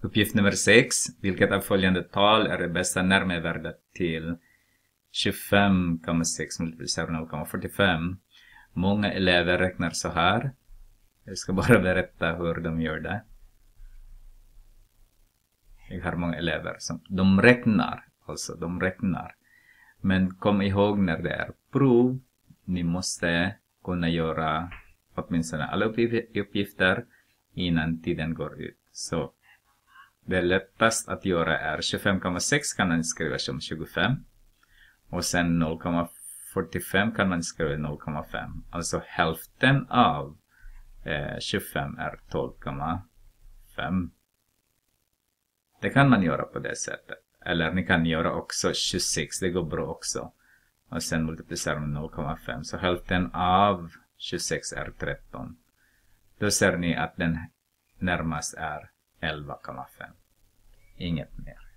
Uppgift nummer 6. Vilket av följande tal är det bästa närmevärdet till 25,6 multiplicerat 0,45? Många elever räknar så här. Jag ska bara berätta hur de gör det. Jag har många elever som de räknar. Men kom ihåg när det är prov. Ni måste kunna göra åtminstone alla uppgifter innan tiden går ut. Så det lättaste att göra är 25,6 kan man skriva som 25. Och sen 0,45 kan man skriva 0,5. Alltså hälften av 25 är 12,5. Det kan man göra på det sättet. Eller ni kan göra också 26. Det går bra också. Och sen multiplicera med 0,5. Så hälften av 26 är 13. Då ser ni att den närmast är 11,5. Inget mer.